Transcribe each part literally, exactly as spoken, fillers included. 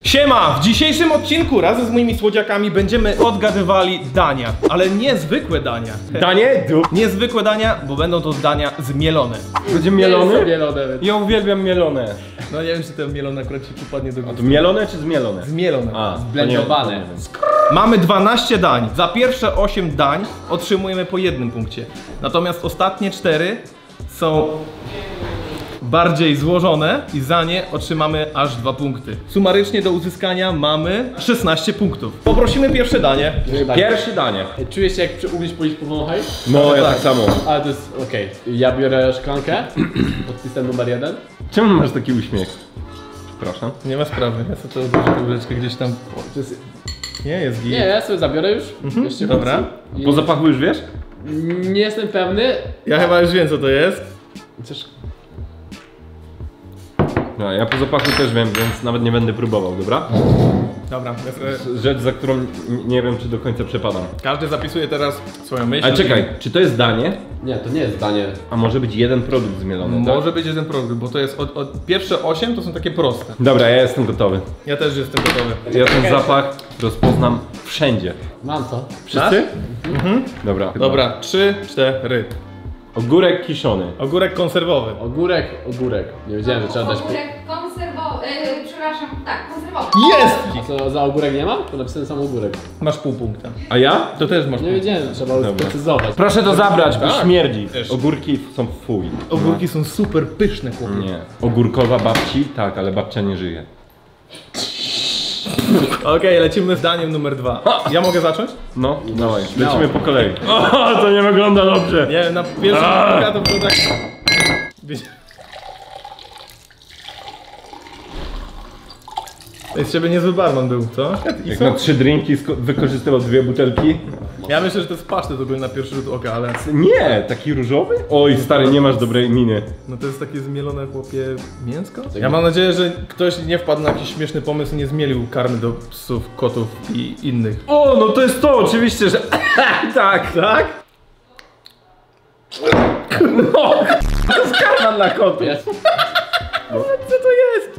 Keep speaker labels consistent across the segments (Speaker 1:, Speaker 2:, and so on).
Speaker 1: Siema! W dzisiejszym odcinku razem z moimi słodziakami będziemy odgadywali dania, ale niezwykłe dania.
Speaker 2: Danie? Dup.
Speaker 1: Niezwykłe dania, bo będą to dania zmielone.
Speaker 2: Będzie mielone?
Speaker 3: Mielone.
Speaker 2: Ja uwielbiam mielone.
Speaker 1: No nie wiem, czy to mielone akurat ci przypadnie do
Speaker 2: A
Speaker 1: gustu.
Speaker 2: to mielone czy zmielone?
Speaker 1: Zmielone.
Speaker 2: A,
Speaker 3: Zblendowane.
Speaker 1: Mamy dwanaście dań. Za pierwsze osiem dań otrzymujemy po jednym punkcie. Natomiast ostatnie cztery są bardziej złożone i za nie otrzymamy aż dwa punkty. Sumarycznie do uzyskania mamy szesnaście punktów. Poprosimy pierwsze danie.
Speaker 2: Pierwsze danie.
Speaker 3: Czujesz się jak przy ugryźć polić powąchaj?
Speaker 2: No, ja
Speaker 1: tak.
Speaker 2: tak samo.
Speaker 3: Ale to jest okej. Ja biorę szklankę podpisem numer jeden.
Speaker 2: Czemu masz taki uśmiech? Przepraszam.
Speaker 1: Nie ma sprawy, ja sobie to odłożę tę łyżeczkę gdzieś tam.
Speaker 3: To jest...
Speaker 1: Nie, jest git.
Speaker 3: Nie, ja sobie zabiorę już. Jeszcze
Speaker 1: Dobra.
Speaker 3: I...
Speaker 2: Po zapachu już wiesz?
Speaker 3: Nie jestem pewny.
Speaker 1: Ja chyba już wiem, co to jest.
Speaker 3: Chociaż...
Speaker 2: No, ja po zapachu też wiem, więc nawet nie będę próbował, dobra?
Speaker 1: Dobra, ja sobie...
Speaker 2: Rzecz, za którą n- nie wiem, czy do końca przepadam.
Speaker 1: Każdy zapisuje teraz swoją myśl.
Speaker 2: Ale czekaj, czy to jest danie?
Speaker 3: Nie, to nie jest danie.
Speaker 2: A może być jeden produkt zmielony, tak?
Speaker 1: Może być jeden produkt, bo to jest od, od pierwsze osiem to są takie proste.
Speaker 2: Dobra, ja jestem gotowy.
Speaker 1: Ja też jestem gotowy.
Speaker 2: Ja ten zapach rozpoznam wszędzie.
Speaker 3: Mam to.
Speaker 2: Wszyscy? Mhm. Dobra.
Speaker 1: Dobra, trzy, cztery.
Speaker 2: Ogórek kiszony.
Speaker 1: Ogórek konserwowy.
Speaker 3: Ogórek, ogórek. Nie wiedziałem, że trzeba dać...
Speaker 4: Ogórek konserwowy, yy, przepraszam, tak, konserwowy.
Speaker 1: Jest!
Speaker 3: A co, za ogórek nie mam? To napisałem sam ogórek.
Speaker 1: Masz pół punkta.
Speaker 2: A ja?
Speaker 1: To też masz
Speaker 3: Nie
Speaker 1: pół.
Speaker 3: wiedziałem, że trzeba sprecyzować.
Speaker 2: Proszę to zabrać, bo
Speaker 1: Tak.
Speaker 2: śmierdzi.
Speaker 1: Też.
Speaker 2: Ogórki są fuj.
Speaker 1: Ogórki są super pyszne, chłopie.
Speaker 2: Nie. Ogórkowa babci? Tak, ale babcia nie żyje.
Speaker 1: Okej, lecimy z daniem numer dwa. Ja mogę zacząć?
Speaker 2: No, dawaj. Lecimy po kolei. O, to nie wygląda dobrze.
Speaker 1: Nie, na pierwszym punkcie to było tak... To z ciebie niezły barman był, co? I
Speaker 2: Jak
Speaker 1: co?
Speaker 2: na trzy drinki sko- wykorzystywał dwie butelki?
Speaker 1: Ja myślę, że to jest pasztet ogólnie na pierwszy rzut oka, ale...
Speaker 2: Nie, taki różowy? Oj, stary, nie masz dobrej miny.
Speaker 1: No to jest takie zmielone, chłopie, mięsko? Ja mam nadzieję, że ktoś nie wpadł na jakiś śmieszny pomysł i nie zmielił karmy do psów, kotów i innych.
Speaker 2: O, no to jest to, oczywiście, że... tak, tak? No, to jest karma dla kotów.
Speaker 3: Jest.
Speaker 1: Co to jest?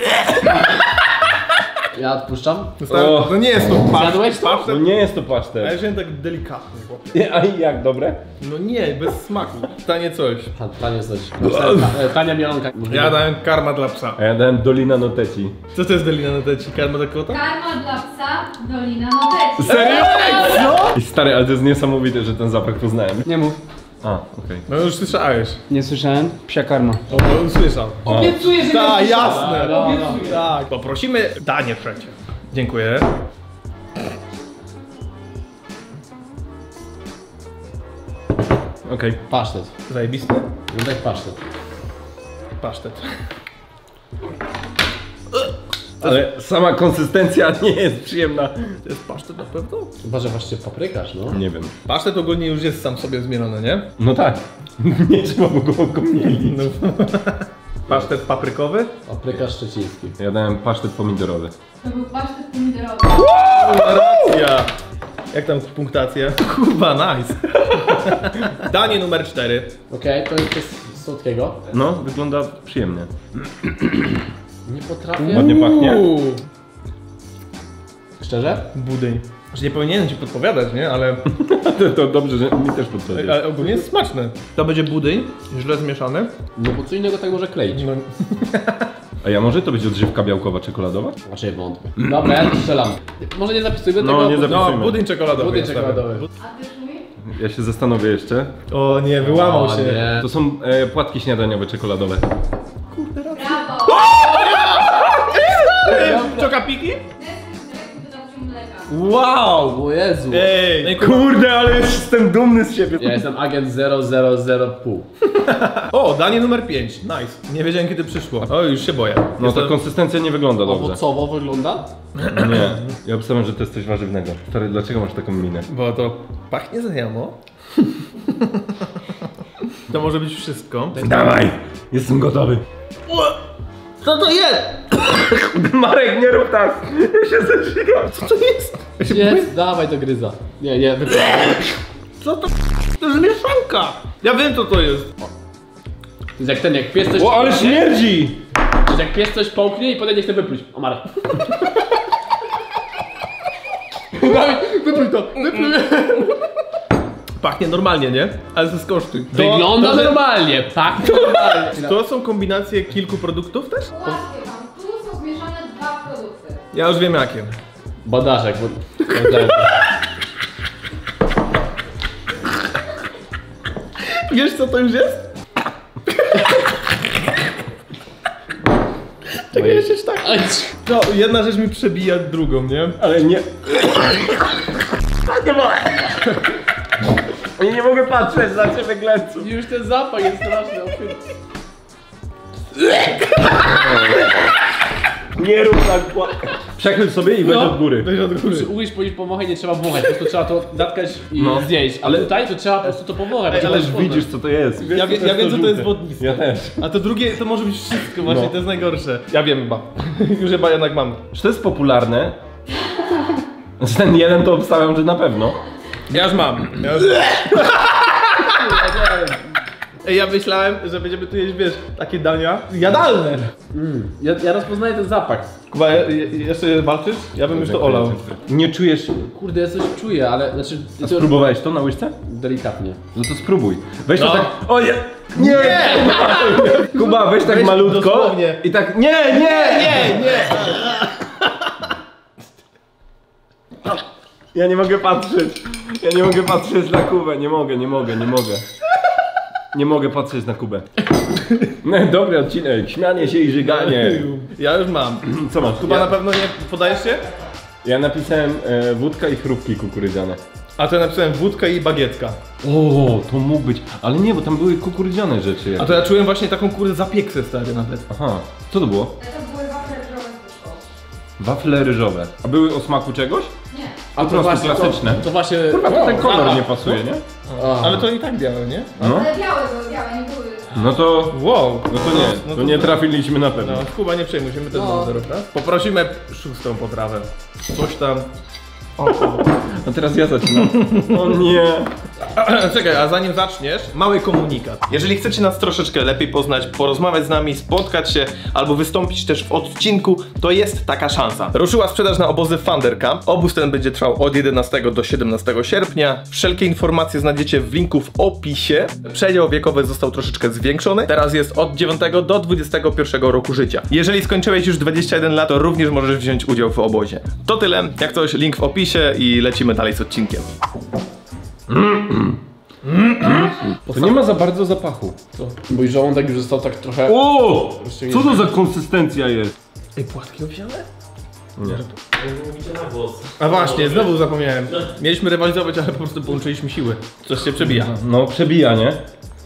Speaker 3: Ja odpuszczam.
Speaker 1: Dostałem,
Speaker 2: O.
Speaker 1: to nie jest to pasztet.
Speaker 3: Zjadłeś to?
Speaker 2: No
Speaker 1: pasztet.
Speaker 2: nie jest to
Speaker 1: A ja
Speaker 2: pasztet.
Speaker 1: wziąłem tak delikatnie, chłopie.
Speaker 2: A i jak, dobre?
Speaker 1: No nie, bez smaku. Tanie coś.
Speaker 3: Ta- Tanie coś. E, Tania mielonka.
Speaker 1: Ja dałem karma dla psa.
Speaker 2: A ja dałem Dolina Noteci.
Speaker 1: Co to jest Dolina Noteci? Karma dla kota?
Speaker 4: Karma dla psa, Dolina Noteci.
Speaker 2: Serio? I stary, ale to jest niesamowite, że ten zapach poznałem.
Speaker 3: Nie mów.
Speaker 2: A, okej.
Speaker 1: No już słyszałeś.
Speaker 3: Nie słyszałem. Psia karma.
Speaker 1: O, no, usłyszał.
Speaker 3: Obiecuję, że
Speaker 1: Tak, jasne.
Speaker 3: No, no.
Speaker 1: Tak. Poprosimy danie trzecie. Dziękuję.
Speaker 2: Okej.
Speaker 3: Pasztet.
Speaker 1: Zajebisty?
Speaker 3: No tak pasztet.
Speaker 1: Pasztet.
Speaker 2: Ale sama konsystencja nie jest przyjemna.
Speaker 1: To jest pasztet na pewno?
Speaker 3: Chyba, że właśnie paprykarz, no.
Speaker 2: Nie wiem.
Speaker 1: Pasztet ogólnie już jest sam sobie zmielony, nie?
Speaker 2: No tak. Nie trzeba było go mieli.
Speaker 1: No. Pasztet paprykowy?
Speaker 3: Paprykarz szczeciński.
Speaker 2: Ja dałem pasztet pomidorowy.
Speaker 4: To był pasztet pomidorowy.
Speaker 1: Racja! Jak tam punktacja? Kurwa, nice! Danie numer cztery.
Speaker 3: Okej, to jest coś słodkiego.
Speaker 2: No, wygląda przyjemnie.
Speaker 3: Nie potrafię.
Speaker 2: Ładnie pachnie.
Speaker 1: Uuu,
Speaker 3: Szczerze?
Speaker 1: budyń. Że nie powinienem ci podpowiadać, nie? Ale,
Speaker 2: To, to dobrze, że mi też podpowiedział.
Speaker 1: ale ogólnie jest smaczne. To będzie budyń, źle zmieszany.
Speaker 3: No bo co innego tak może kleić.
Speaker 1: No,
Speaker 2: A ja może to być odżywka białkowa czekoladowa?
Speaker 3: Raczej wątpię. Dobra, ja to strzelam. Może nie zapisujmy
Speaker 2: No,
Speaker 3: tego.
Speaker 2: nie
Speaker 3: bo-
Speaker 2: zapi-
Speaker 1: no
Speaker 2: Zapisujmy.
Speaker 1: budyń czekoladowy.
Speaker 3: Budyń
Speaker 1: ja stawiam.
Speaker 3: czekoladowy.
Speaker 4: A ty mój?
Speaker 2: Ja się zastanowię jeszcze.
Speaker 1: O nie, wyłamał
Speaker 3: O,
Speaker 1: się.
Speaker 3: nie.
Speaker 2: To są e, płatki śniadaniowe czekoladowe.
Speaker 4: Brawo!
Speaker 1: Czokapiki?
Speaker 4: Nesquik z dodawcią mleka.
Speaker 1: Wow!
Speaker 3: O Jezu.
Speaker 1: Ej! Ej
Speaker 2: Kurde, ale jestem dumny z siebie.
Speaker 3: Ja jestem agent zero zero zero pół.
Speaker 1: O, danie numer pięć. Nice. Nie wiedziałem kiedy przyszło. O, już się boję.
Speaker 2: No
Speaker 1: Jest
Speaker 2: ta
Speaker 1: to...
Speaker 2: konsystencja nie wygląda dobrze.
Speaker 3: Owocowo wygląda?
Speaker 2: Nie, ja obstawiam, że to jest coś warzywnego. Stary, dlaczego masz taką minę?
Speaker 1: Bo to pachnie znajomo. To może być wszystko.
Speaker 2: Dawaj! Jestem gotowy.
Speaker 1: Co to jest?
Speaker 2: Marek, nie rób tak! Ja się zeżygam.
Speaker 1: Co to jest? Ja się boję.
Speaker 3: Jest, dawaj to gryza. Nie, nie, wypij.
Speaker 1: Co to? To jest mieszanka. Ja wiem co to jest.
Speaker 3: To jest jak ten, jak pies coś...
Speaker 2: O, ale śmierdzi!
Speaker 3: To jest jak pies coś połknie i potem nie chce wypluć. O Marek. Wypluj to, wypluj.
Speaker 1: Pachnie normalnie, nie? Ale ze skosztuj.
Speaker 3: Wygląda
Speaker 1: to,
Speaker 3: normalnie, pachnie normalnie.
Speaker 1: To są kombinacje kilku produktów też?
Speaker 4: Ułatwię wam. Tu są zmieszane dwa produkty.
Speaker 1: Ja już wiem jakie.
Speaker 3: Badaszek, bo...
Speaker 1: Wiesz co to już jest? Czekaj, jeszcze tak. No, jedna rzecz mi przebija drugą, nie?
Speaker 2: Ale nie... Nie mogę. Ja nie mogę patrzeć na ciebie, Glencu.
Speaker 3: Już ten zapach jest straszny.
Speaker 2: Nie rób tak. Przechyl sobie i weź od góry.
Speaker 1: Weź od góry.
Speaker 3: Przy ugryź powinien pomachać, nie trzeba wąchać, po prostu trzeba to datkać i
Speaker 2: No.
Speaker 3: zjeść. Ale tutaj to trzeba po prostu to powąchać.
Speaker 1: Ej,
Speaker 3: bo
Speaker 1: ale
Speaker 3: to jest
Speaker 2: Widzisz co to jest. Wiesz,
Speaker 1: Ja, wie,
Speaker 2: co
Speaker 1: ja wiem, co to jest
Speaker 2: żółte.
Speaker 1: wodniste.
Speaker 2: Ja też.
Speaker 1: A to drugie to może być wszystko właśnie,
Speaker 2: No.
Speaker 1: to jest najgorsze. Ja wiem chyba. Już chyba jednak mam.
Speaker 2: Czy to jest popularne? Znaczy ten jeden to obstawiam, że na pewno.
Speaker 1: Ja już mam. Ja, już... Ej, ja myślałem, że będziemy tu jeść, wiesz, takie dania jadalne.
Speaker 3: Mm. Ja, ja rozpoznaję ten zapach.
Speaker 1: Kuba, je, je, jeszcze walczysz? Ja bym już to olał.
Speaker 2: Nie czujesz...
Speaker 3: Kurde, ja coś czuję, ale znaczy...
Speaker 2: A spróbowałeś to na łyżce?
Speaker 3: Delikatnie.
Speaker 2: No to spróbuj. Weź
Speaker 1: No.
Speaker 2: to tak... O nie! Nie! nie. Kuba, weź tak
Speaker 1: Weź
Speaker 2: malutko
Speaker 1: dosłownie.
Speaker 2: i tak... Nie, nie!
Speaker 1: Nie, nie!
Speaker 2: Ja nie mogę patrzeć. Ja nie mogę patrzeć na Kubę. Nie mogę, nie mogę, nie mogę. Nie mogę patrzeć na Kubę. No, dobry odcinek. Śmianie się i żyganie.
Speaker 1: Ja już mam.
Speaker 2: Co masz?
Speaker 1: Kuba,
Speaker 2: Ja,
Speaker 1: na pewno nie podajesz się?
Speaker 2: ja napisałem e, wódka i chrupki kukurydziane.
Speaker 1: A to ja napisałem wódka i bagietka.
Speaker 2: O, to mógł być. Ale nie, bo tam były kukurydziane rzeczy.
Speaker 1: A to ja czułem właśnie taką kurde zapieksę stary nawet.
Speaker 2: Aha, co to było?
Speaker 4: To były wafle ryżowe z puszką.
Speaker 2: Wafle ryżowe. A były o smaku czegoś?
Speaker 4: Nie.
Speaker 3: A
Speaker 2: Po prostu klasyczne.
Speaker 3: To, to właśnie...
Speaker 2: Kurwa, to ten kolor
Speaker 3: zapach.
Speaker 2: nie pasuje, nie?
Speaker 3: A.
Speaker 1: Ale to i tak białe, nie?
Speaker 2: No.
Speaker 4: Ale białe były, białe, nie były.
Speaker 2: No to...
Speaker 1: Wow.
Speaker 2: No to nie,
Speaker 1: No
Speaker 2: to nie trafiliśmy na
Speaker 1: No,
Speaker 2: pewno.
Speaker 1: Kuba, nie przejmuj się, my też
Speaker 3: No.
Speaker 1: mamy zero praw. Poprosimy szóstą potrawę. Coś tam.
Speaker 2: A teraz ja zaczynam. O nie.
Speaker 1: Czekaj, a zanim zaczniesz, mały komunikat. Jeżeli chcecie nas troszeczkę lepiej poznać, porozmawiać z nami, spotkać się albo wystąpić też w odcinku, to jest taka szansa. Ruszyła sprzedaż na obozy Thundercamp. Obóz ten będzie trwał od jedenastego do siedemnastego sierpnia. Wszelkie informacje znajdziecie w linku w opisie. Przedział wiekowy został troszeczkę zwiększony. Teraz jest od dziewiątego do dwudziestego pierwszego roku życia. Jeżeli skończyłeś już dwadzieścia jeden lat, to również możesz wziąć udział w obozie. To tyle. Jak coś, link w opisie i lecimy dalej z odcinkiem.
Speaker 2: To nie ma za bardzo zapachu.
Speaker 3: To, mój żołądek już został tak trochę...
Speaker 2: O! Co to za konsystencja jest?
Speaker 1: Ej, płatki obsiane?
Speaker 2: Nie.
Speaker 1: A właśnie, znowu zapomniałem. Mieliśmy rywalizować, ale po prostu połączyliśmy siły. Coś się przebija.
Speaker 2: No przebija, nie?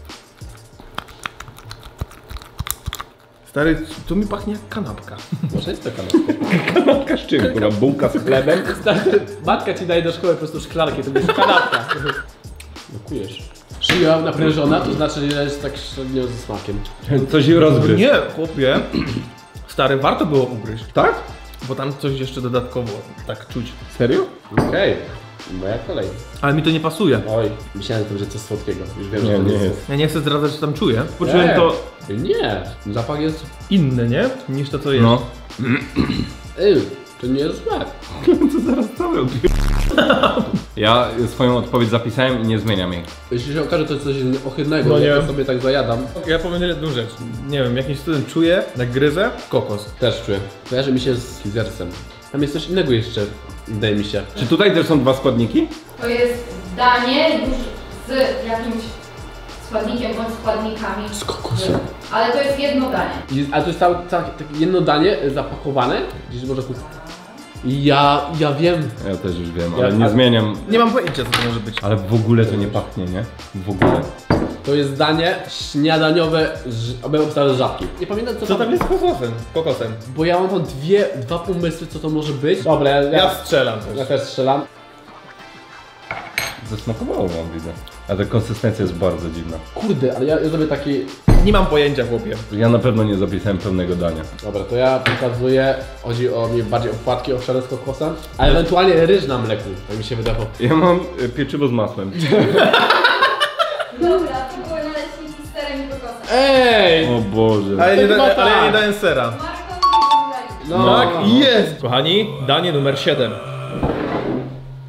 Speaker 1: Stary, to mi pachnie jak kanapka.
Speaker 3: Może jest to kanapka.
Speaker 2: Kanapka z czym? Kurwa, bułka z chlebem?
Speaker 3: Stary, matka ci daje do szkoły po prostu szklankę, to jest kanapka. Dokujesz. Szyja naprężona, to znaczy, że jest tak średnio ze smakiem.
Speaker 2: Coś jej rozgryź.
Speaker 1: Nie, chłopie. Stary, warto było ugryźć.
Speaker 2: Tak?
Speaker 1: Bo tam coś jeszcze dodatkowo tak czuć.
Speaker 2: Serio?
Speaker 3: Okej, moja kolej.
Speaker 1: Ale mi to nie pasuje.
Speaker 3: Oj, myślałem, że coś słodkiego. Już wiem,
Speaker 2: Nie,
Speaker 3: że to
Speaker 2: nie
Speaker 3: jest.
Speaker 2: jest.
Speaker 1: Ja nie chcę zdradzać, co tam czuję.
Speaker 2: Poczułem
Speaker 3: Nie.
Speaker 2: to...
Speaker 3: Nie, zapach jest...
Speaker 1: Inny, nie? Niż to, co jest.
Speaker 2: No.
Speaker 3: Ej, to nie jest złe.
Speaker 2: To zaraz cały odbiór. Ja swoją odpowiedź zapisałem i nie zmieniam jej.
Speaker 3: Jeśli się okaże, to jest coś ohydnego,
Speaker 1: No
Speaker 3: no
Speaker 1: nie.
Speaker 3: ja to sobie tak zajadam.
Speaker 1: Ja powiem jedną rzecz. Nie wiem, jakimś cudem czuję, jak gryzę, kokos.
Speaker 3: Też czuję. Kojarzy mi się z Kizersem. Tam jest coś innego jeszcze, wydaje mi się.
Speaker 2: Czy tutaj też są dwa składniki?
Speaker 4: To jest danie już z jakimś składnikiem bądź składnikami.
Speaker 3: Z kokosem.
Speaker 4: Ale to jest jedno danie.
Speaker 3: I- Ale to jest całe, całe takie jedno danie zapakowane, gdzieś może tu... Ja, ja wiem.
Speaker 2: Ja też już wiem,
Speaker 3: Ja-
Speaker 2: ale nie
Speaker 3: a-
Speaker 2: zmieniam.
Speaker 1: Nie mam pojęcia, co to może być.
Speaker 2: Ale w ogóle to nie pachnie, nie? W ogóle.
Speaker 3: To jest danie śniadaniowe, obejmą obstawę żabki. Nie pamiętam co,
Speaker 1: Co tam jest z kokosem? Kokosem.
Speaker 3: Bo ja mam tam dwie, dwa pomysły, co to może być. Dobra, ja,
Speaker 1: Ja
Speaker 3: ja,
Speaker 1: strzelam
Speaker 3: ja
Speaker 1: też.
Speaker 3: też strzelam.
Speaker 2: Zasmakowało wam, widzę. A ta konsystencja jest bardzo dziwna.
Speaker 3: Kurde, ale ja, ja zrobię taki...
Speaker 1: Nie mam pojęcia, chłopie.
Speaker 2: Ja na pewno nie zapisałem pełnego dania.
Speaker 3: Dobra, to ja pokazuję, chodzi o mnie bardziej o płatki owsiane z kokosem, a ewentualnie ryż na mleku, tak mi się wydawało.
Speaker 2: Ja mam y, pieczywo z masłem.
Speaker 4: Dobra, to były naleśniki z serem i kokosem.
Speaker 3: Ej!
Speaker 2: O Boże.
Speaker 1: Ale,
Speaker 3: To
Speaker 1: nie da,
Speaker 3: chyba
Speaker 1: ale ja
Speaker 3: tak.
Speaker 1: nie dałem sera.
Speaker 4: Marką i
Speaker 3: No,
Speaker 1: Tak, jest! Kochani, danie numer siedem.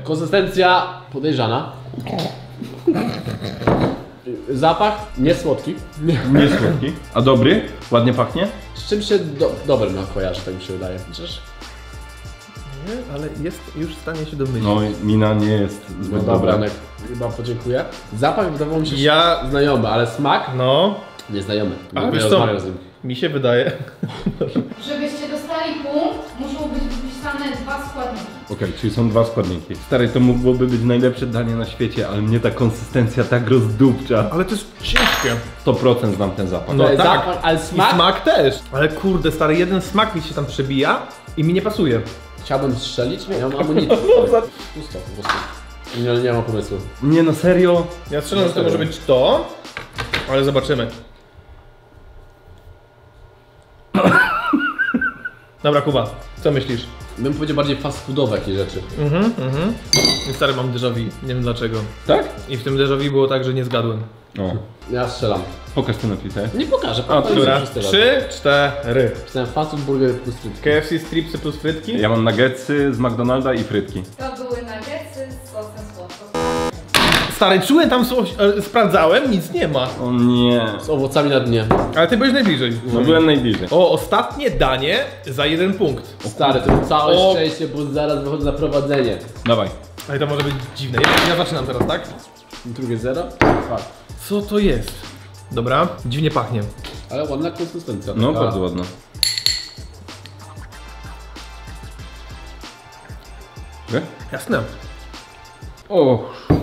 Speaker 3: Konsystencja podejrzana. Zapach niesłodki. Nie.
Speaker 2: Nie słodki. A dobry? Ładnie pachnie?
Speaker 3: Z czym się do, dobrym no, kojarzy, tak mi się wydaje. Chociaż...
Speaker 1: Nie, ale jest już w stanie się domyślić.
Speaker 2: No, mina nie jest zbyt
Speaker 3: No dobra,
Speaker 2: dobra.
Speaker 3: chyba podziękuję. Zapach wydawał mi się
Speaker 1: Ja-
Speaker 3: znajomy, ale smak
Speaker 1: No,
Speaker 3: nieznajomy.
Speaker 1: ale
Speaker 3: Nie
Speaker 1: wiesz co,
Speaker 3: rozmawiam z nim.
Speaker 1: mi się wydaje...
Speaker 4: Żebyście dostali punkt, muszą być wypisane dwa składniki.
Speaker 2: Okej, czyli są dwa składniki. Stary, to mogłoby być najlepsze danie na świecie, ale mnie ta konsystencja tak rozdupcza.
Speaker 1: Ale to jest ciężkie.
Speaker 2: sto procent znam ten zapach.
Speaker 1: No
Speaker 3: Ale
Speaker 1: tak.
Speaker 3: zapach, ale
Speaker 1: I
Speaker 3: smak?
Speaker 1: smak też. Ale kurde, stary, jeden smak mi się tam przebija i mi nie pasuje.
Speaker 3: Chciałbym strzelić, nie mam amunicji. Pusto po prostu. Nie, nie mam pomysłu.
Speaker 2: Nie no, serio?
Speaker 1: Ja strzelam, że to może być to, ale zobaczymy. Dobra, Kuba, co myślisz?
Speaker 3: Bym powiedział bardziej fast foodowe jakieś rzeczy.
Speaker 1: Mhm, mhm. I stary, mam déjà vu, nie wiem dlaczego.
Speaker 2: Tak?
Speaker 1: I w tym déjà vu było tak, że nie zgadłem.
Speaker 2: O,
Speaker 3: Ja strzelam.
Speaker 2: pokaż to napisę.
Speaker 3: Nie pokażę,
Speaker 2: A,
Speaker 3: to
Speaker 1: Dobra,
Speaker 3: jest wszyscy
Speaker 1: trzy, cztery.
Speaker 3: Pisałem fast food, burger plus frytki.
Speaker 1: K F C stripsy plus frytki?
Speaker 2: Ja mam nuggetsy z McDonalda i frytki.
Speaker 4: To były nuggetsy z sosem słodko.
Speaker 1: Stary, czułem tam coś, e, sprawdzałem, nic nie ma.
Speaker 2: O nie.
Speaker 3: Z owocami na dnie.
Speaker 1: Ale ty byłeś najbliżej.
Speaker 2: No byłem najbliżej.
Speaker 1: O, ostatnie danie za jeden punkt.
Speaker 3: Stary, to całe
Speaker 1: O.
Speaker 3: szczęście, bo zaraz wychodzę na prowadzenie.
Speaker 2: Dawaj.
Speaker 1: Ale to może być dziwne. Ja, ja zaczynam teraz, tak?
Speaker 3: Drugie zero? Fakt.
Speaker 1: Co to jest? Dobra, dziwnie pachnie.
Speaker 3: Ale ładna konsystencja.
Speaker 2: No,
Speaker 3: taka.
Speaker 2: bardzo ładno. Wie?
Speaker 1: Jasne.
Speaker 2: O,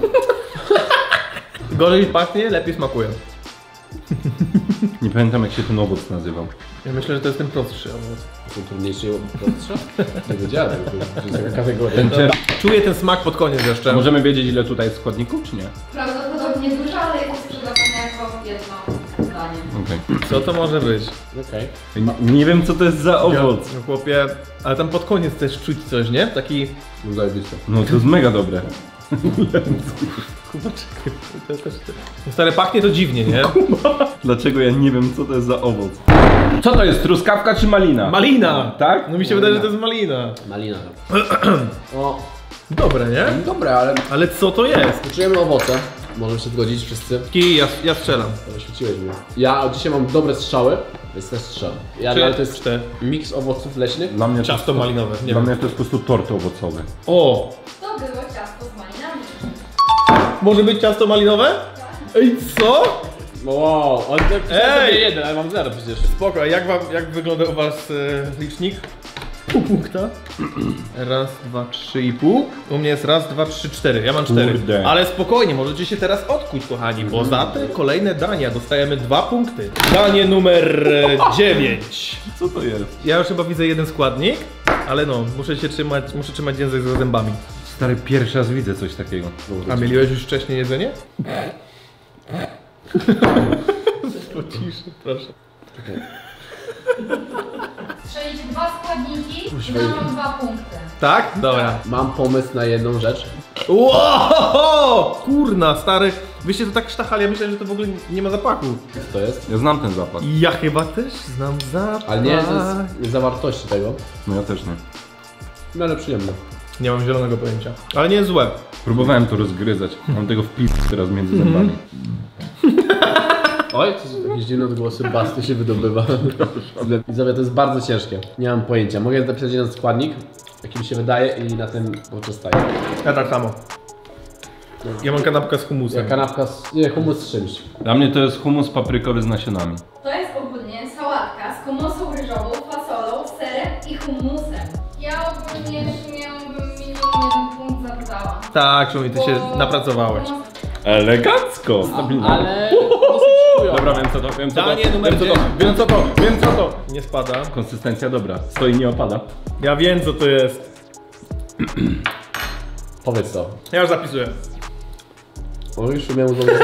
Speaker 1: Gorzej pachnie, lepiej smakuje.
Speaker 2: nie pamiętam jak się ten owoc nazywał.
Speaker 1: Ja myślę, że to jest ten prostszy owoc.
Speaker 3: Są trudniejsze i prostsze? Nie wiedziałem, to jest taka kategoria.
Speaker 2: Ten czer...
Speaker 1: Czuję ten smak pod koniec jeszcze.
Speaker 2: Możemy wiedzieć ile tutaj jest składników, czy nie?
Speaker 4: Prawdopodobnie dużo, ale jest sprzedawane jako jedno danie.
Speaker 2: Okej.
Speaker 1: Co to może być?
Speaker 3: Okej.
Speaker 2: Okay. Nie wiem co to jest za owoc.
Speaker 1: Ja, chłopie, ale tam pod koniec też czuć coś, nie? Taki...
Speaker 3: No zajebiste.
Speaker 2: No to jest mega dobre.
Speaker 1: Kuba, czekaj, to też... Stary, pachnie to dziwnie, nie?
Speaker 2: Dlaczego ja nie wiem co to jest za owoc? Co to jest, truskawka czy malina?
Speaker 1: Malina!
Speaker 2: Tak?
Speaker 1: No mi się wydaje, że to jest malina.
Speaker 3: Malina. O,
Speaker 1: Dobre, nie?
Speaker 3: dobre, ale
Speaker 1: Ale co to jest?
Speaker 3: czujemy owoce. Możemy się zgodzić wszyscy.
Speaker 1: Kij, ja, ja strzelam.
Speaker 3: Oświeciłeś mnie. Ja dzisiaj mam dobre strzały, więc też strzelam. Ja,
Speaker 1: Trzy,
Speaker 3: ale to jest
Speaker 1: cztery.
Speaker 3: miks owoców leśnych.
Speaker 2: Dla mnie to
Speaker 1: Ciasto malinowe, nie
Speaker 2: Dla
Speaker 1: wiem.
Speaker 2: mnie to jest po prostu tort owocowy.
Speaker 1: O!
Speaker 4: To było ciasto z malinami.
Speaker 1: Może być ciasto malinowe? Ej, co?
Speaker 3: Wow, on to
Speaker 1: Ej!
Speaker 3: sobie jeden, ale mam zero przecież.
Speaker 1: Spoko, a jak, wam, jak wygląda u was e, licznik? Pół punkta. Raz, dwa, trzy i pół. U mnie jest raz, dwa, trzy, cztery. Ja mam cztery.
Speaker 2: Kurde.
Speaker 1: Ale spokojnie, możecie się teraz odkuć, kochani, bo za te kolejne dania dostajemy dwa punkty. Danie numer e, dziewięć.
Speaker 2: Co to jest?
Speaker 1: Ja już chyba widzę jeden składnik, ale no, muszę się trzymać, muszę trzymać język za zębami.
Speaker 2: Stary, pierwszy raz widzę coś takiego.
Speaker 1: A myliłeś już wcześniej jedzenie? Po ciszy, proszę.
Speaker 4: Strzelić dwa składniki i dam dwa punkty.
Speaker 1: Tak? Dobra.
Speaker 3: Mam pomysł na jedną rzecz.
Speaker 1: Wow! Kurna, stary. Wyście to tak sztachali, ja myślałem, że to w ogóle nie ma zapachu.
Speaker 3: Co to jest?
Speaker 2: Ja znam ten zapach.
Speaker 1: Ja chyba też znam zapach.
Speaker 3: Ale nie z zawartości tego.
Speaker 2: No ja też nie.
Speaker 3: No ale przyjemne.
Speaker 1: Nie mam zielonego pojęcia. Ale nie jest złe.
Speaker 2: Próbowałem to rozgryzać. Mam tego wpis teraz między zębami.
Speaker 3: Oj, to są jakieś dziwne odgłosy bastu się wydobywa. Widzowie, to jest bardzo ciężkie. Nie mam pojęcia. Mogę napisać jeden składnik, jaki mi się wydaje i na tym poprzestaję.
Speaker 1: Ja tak samo. Ja mam kanapkę z
Speaker 3: Ja
Speaker 1: humusem.
Speaker 3: kanapka z... nie, humus z czymś.
Speaker 2: Dla mnie to jest humus paprykowy z nasionami.
Speaker 4: To jest ogólnie sałatka z komusą ryżową, fasolą, serem i humusem. Ja ogólnie miałabym minimum jeden punkt za to dałam.
Speaker 1: Tak, Szumi, ty się
Speaker 4: Bo-
Speaker 1: napracowałeś.
Speaker 2: Elegancko! Stabilnie.
Speaker 3: Ale... dosyć chujowo.
Speaker 2: Dobra, wiem co to, wiem co to.
Speaker 1: Danie numer
Speaker 2: wiem co to,
Speaker 1: dziewięć.
Speaker 2: wiem co to, wiem co to.
Speaker 1: Nie spada.
Speaker 2: Konsystencja dobra, stoi nie opada.
Speaker 1: Ja wiem, co to jest.
Speaker 3: Powiedz to.
Speaker 1: Ja już zapisuję.
Speaker 3: O, już miał dobre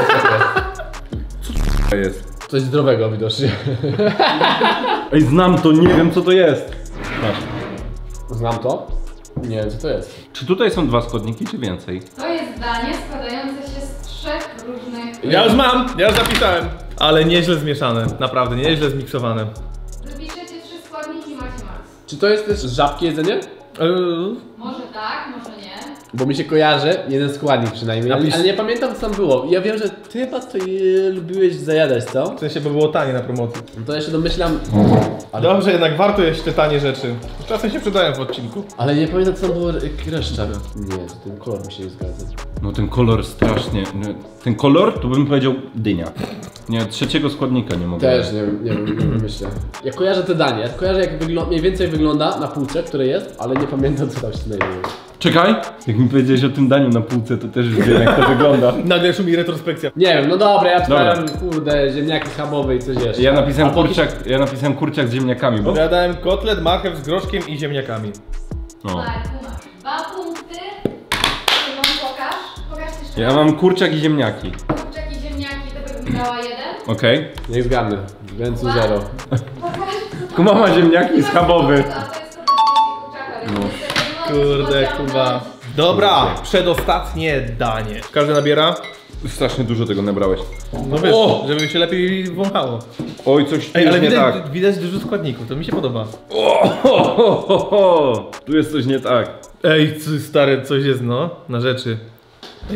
Speaker 2: To jest.
Speaker 3: Coś zdrowego widocznie.
Speaker 2: Ej, znam to, nie wiem co to jest. Masz.
Speaker 3: Znam to. Nie wiem co to jest.
Speaker 2: Czy tutaj są dwa składniki, czy więcej?
Speaker 4: To jest danie składające się z trzech różnych...
Speaker 1: Ja już mam, ja już zapisałem. Ale nieźle zmieszane, naprawdę, nieźle zmiksowane.
Speaker 4: Wypiszecie trzy składniki, macie max.
Speaker 3: Czy to jest też żabki jedzenie?
Speaker 1: Eee,
Speaker 4: Może tak, może nie.
Speaker 3: Bo mi się kojarzy, jeden składnik przynajmniej, ale,
Speaker 1: Napisz-
Speaker 3: ale nie pamiętam co tam było. Ja wiem, że ty chyba to je lubiłeś zajadać, co?
Speaker 1: w sensie, bo było tanie na promocji.
Speaker 3: No to ja się domyślam, ale,
Speaker 1: Dobrze, jednak warto jeść te tanie rzeczy. Czasem się przydają w odcinku.
Speaker 3: ale nie pamiętam co tam było reszta. Nie, to ten kolor mi się nie zgadza.
Speaker 2: No ten kolor strasznie. no, Ten kolor to bym powiedział dynia. Nie, trzeciego składnika nie mogę.
Speaker 3: Też nie wiem, nie wiem, nie wiem, myślę. Ja kojarzę te danie, ja kojarzę jak wygląda, mniej więcej wygląda na półce, które jest, ale nie pamiętam co tam się znajduje.
Speaker 2: Czekaj! Jak mi powiedziałeś o tym daniu na półce, to też już wiem jak to wygląda.
Speaker 1: Nagle szumi retrospekcja.
Speaker 3: Nie wiem, no dobra, ja
Speaker 2: Dobra.
Speaker 3: czytałem, kurde, ziemniaki schabowe i coś jeszcze.
Speaker 2: Ja napisałem
Speaker 3: Albo
Speaker 2: kurczak, ja napisałem kurczak z ziemniakami, bo...
Speaker 1: Opowiadałem kotlet, marchew z groszkiem i ziemniakami.
Speaker 2: No.
Speaker 4: Marku, masz dwa punkty. Szymon, pokaż. Pokaż jeszcze
Speaker 2: Ja
Speaker 4: raz.
Speaker 2: mam kurczak i ziemniaki.
Speaker 4: Kurczaki, ziemniaki, to bym dała jeden.
Speaker 2: Okej?
Speaker 3: Niech zgadnę, więcej zero.
Speaker 4: Pokaż.
Speaker 2: Kuba ma ziemniaki schabowy.
Speaker 4: A to jest kurczaka, więc niestety nie możesz
Speaker 1: Kurde,
Speaker 4: pociągnąć.
Speaker 1: Kuba. Dobra, przedostatnie danie. Każdy nabiera?
Speaker 2: Strasznie dużo tego nabrałeś.
Speaker 1: No wiesz,
Speaker 2: O!
Speaker 1: żeby się lepiej wąchało.
Speaker 2: Oj, coś tu
Speaker 1: Ej, ale
Speaker 2: jest nie
Speaker 1: widać,
Speaker 2: tak.
Speaker 1: widać dużo składników, to mi się podoba.
Speaker 2: O, ho, ho, ho, ho. Tu jest coś nie tak.
Speaker 1: Ej, co- stary, coś jest no, na rzeczy. Ej,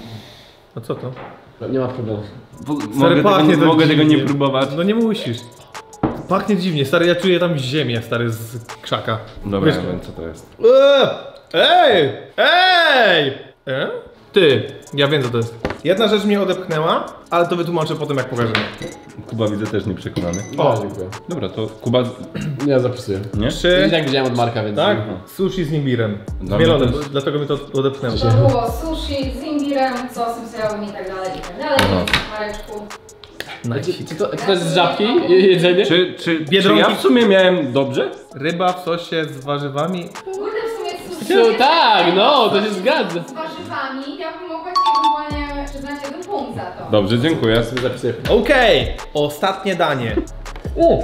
Speaker 1: a co to?
Speaker 3: Nie ma problemu.
Speaker 2: Bo,
Speaker 1: Stary,
Speaker 2: mogę tego,
Speaker 1: pachnie
Speaker 2: nie,
Speaker 1: to
Speaker 2: mogę tego
Speaker 1: dziwnie.
Speaker 2: nie próbować.
Speaker 1: No nie musisz. Pachnie dziwnie, stary, ja czuję tam ziemię, stary, z krzaka.
Speaker 2: Dobra,
Speaker 1: Wiesz-
Speaker 2: ja wiem co to jest.
Speaker 1: Eee, Ej! Ej! E? Ty, ja wiem co to jest. Jedna rzecz mnie odepchnęła, ale to wytłumaczę potem jak pokażę.
Speaker 2: Kuba widzę też nieprzekonany.
Speaker 3: O,
Speaker 1: O.
Speaker 3: dziękuję.
Speaker 2: Dobra, to Kuba...
Speaker 3: Ja zapisuję.
Speaker 2: Nie?
Speaker 3: I
Speaker 1: Trzy,
Speaker 3: tak widziałem od Marka, więc...
Speaker 1: tak? Sushi z imbirem.
Speaker 2: Dla
Speaker 1: Zmielone,
Speaker 2: mnie też.
Speaker 1: dlatego mi to odepchnęło.
Speaker 4: To było sushi z imbirem, sosem sojowym i tak dalej, i tak dalej,
Speaker 2: Aha.
Speaker 4: więc Mareczku.
Speaker 3: Czy, czy, to, czy to jest z żabki je- jedzenie?
Speaker 2: Czy, czy, czy
Speaker 1: Biedronki?
Speaker 2: ja w sumie miałem dobrze?
Speaker 1: Ryba w sosie z warzywami.
Speaker 4: Kurde, w sumie sushi
Speaker 3: No
Speaker 4: jest
Speaker 3: tak,
Speaker 4: takie
Speaker 3: no, to się
Speaker 4: coś
Speaker 3: zgadza.
Speaker 4: z warzywami, ja bym mogła ci ewentualnie przyznać jeden punkt za to.
Speaker 2: Dobrze, dziękuję.
Speaker 3: Ja sobie zapisuję.
Speaker 1: Okej, ostatnie danie.
Speaker 2: O!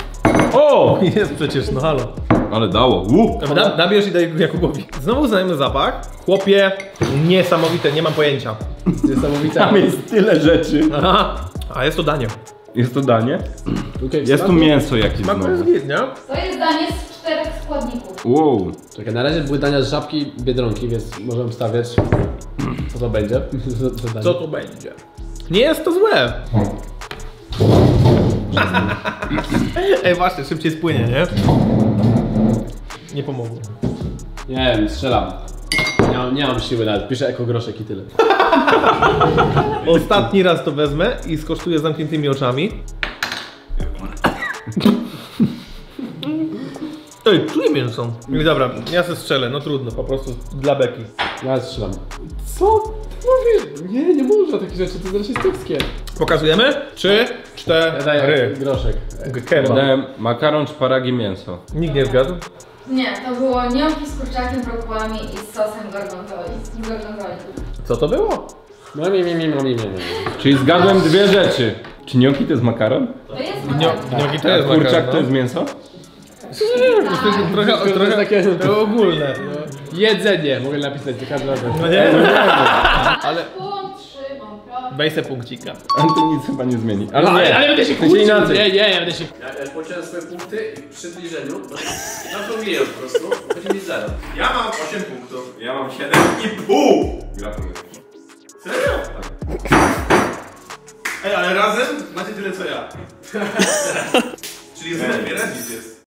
Speaker 2: O!
Speaker 1: Jest przecież, no halo.
Speaker 2: Ale dało. U!
Speaker 1: Na, nabierz i daj Jakubowi. Znowu znajomy zapach. Chłopie, niesamowite, nie mam pojęcia.
Speaker 3: Niesamowite.
Speaker 2: Tam jest tyle rzeczy.
Speaker 1: Aha, a jest to danie.
Speaker 2: Jest to danie?
Speaker 3: Okay,
Speaker 2: Jest tu mięso jakieś
Speaker 1: Smaku jest
Speaker 2: znowu.
Speaker 1: git, nie?
Speaker 4: To jest danie z czterech składników.
Speaker 2: Wow.
Speaker 3: Czekaj, na razie były dania z żabki Biedronki, więc możemy stawiać co to będzie. za- za danie.
Speaker 1: Co to będzie? Nie jest to złe. Ej, właśnie, szybciej spłynie, nie? Nie pomogło.
Speaker 3: Nie wiem, strzelam. Nie mam, nie mam siły nawet, piszę ekogroszek i tyle.
Speaker 1: Ostatni raz to wezmę i skosztuję z zamkniętymi oczami. Ej, czuję mięso. I dobra, ja se strzelę, no trudno, po prostu dla beki.
Speaker 3: Ja strzelam. Co? Ty mówisz? Nie, nie można takich rzeczy, to jest rasistowskie.
Speaker 1: Pokazujemy? Trzy,
Speaker 3: Ja daję
Speaker 1: cztery.
Speaker 3: groszek.
Speaker 1: Kebab.
Speaker 2: Dałem makaron, szparagi, mięso.
Speaker 1: Nikt nie zgadł?
Speaker 4: Nie, to było gnocchi z kurczakiem, brokułami i z sosem gorgonzoli. Z gorgonzoli.
Speaker 1: Co to było?
Speaker 3: No mi, mi, mi, mi, mi, mi.
Speaker 2: Czyli zgadłem dwie rzeczy. Czy gnocchi to jest makaron?
Speaker 4: To jest
Speaker 1: Gnio,
Speaker 4: makaron.
Speaker 1: gnioki to
Speaker 2: A
Speaker 1: jest
Speaker 2: kurczak
Speaker 1: makaron,
Speaker 2: to jest mięso?
Speaker 1: no. Trochę,
Speaker 3: To jest
Speaker 1: trochę
Speaker 3: takie-
Speaker 1: to ogólne.
Speaker 3: Jedzenie, mogę napisać za każdym razem.
Speaker 1: No nie,
Speaker 4: Ale punkt Szymon, proszę.
Speaker 1: weź se punkcika.
Speaker 2: Ale to nic chyba nie zmieni. Ale
Speaker 3: Ale,
Speaker 2: nie.
Speaker 3: ale będę się
Speaker 2: To się
Speaker 3: kłócił.
Speaker 2: inaczej.
Speaker 3: Nie, nie, ja będę się... Ja, ja policzyłem swoje punkty i przy zbliżeniu zaokrągliłem po prostu, będzie mi zero.
Speaker 1: Ja mam osiem punktów.
Speaker 2: Ja mam siedem i pół. Gratuluję.
Speaker 1: Serio? Ej, ale razem macie tyle co ja. Czyli jest remis jest.